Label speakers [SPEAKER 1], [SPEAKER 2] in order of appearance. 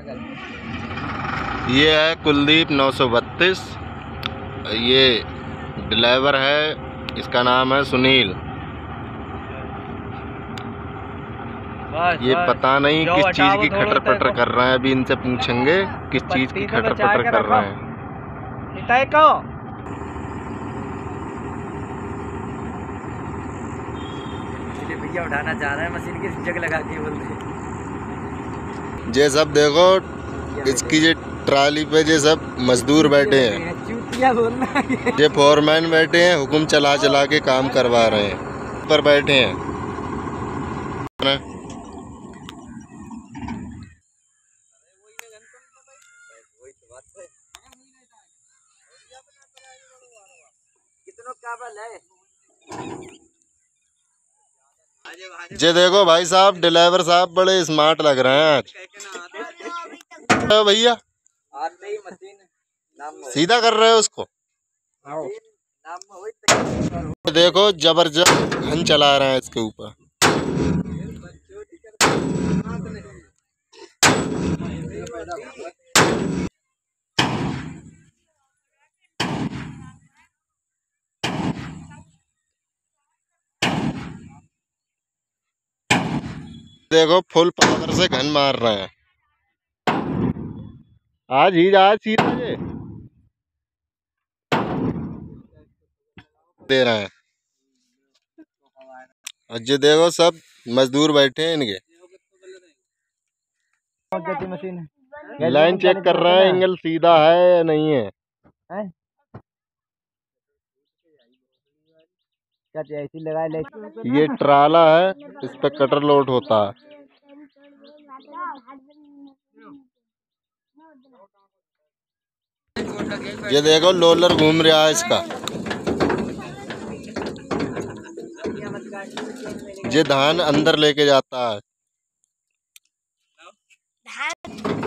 [SPEAKER 1] ये है कुलदीप 932। ये ड्राइवर है, इसका नाम है सुनील। ये पता नहीं किस चीज की खटर पटर कर रहे हैं, अभी इनसे पूछेंगे किस चीज की खटर पटर कर रहे हैं।
[SPEAKER 2] भैया उठाना चाह रहे हैं मशीन की जग लगा के बोलते।
[SPEAKER 1] ये सब देखो, इसकी ये ट्राली पे ये सब मजदूर बैठे हैं, ये फोरमैन बैठे हैं, हुक्म चला चला के काम करवा रहे हैं, पर बैठे हैं। ये देखो भाई साहब, ड्राइवर साहब बड़े स्मार्ट लग रहे हैं आज। भैया सीधा कर रहे हो उसको, देखो जबरदस्त घन चला रहे हैं इसके ऊपर। देखो फुल पावर से घन मार रहे हैं। आज सीधा ये दे रहे हैं। और ये देखो सब मजदूर बैठे हैं इनके, लाइन चेक कर रहे हैं, एंगल सीधा है या नहीं है। ये ट्राला है, इस पे कटर लोड होता है। ये देखो लोलर घूम रहा है इसका। ये धान अंदर लेके जाता है।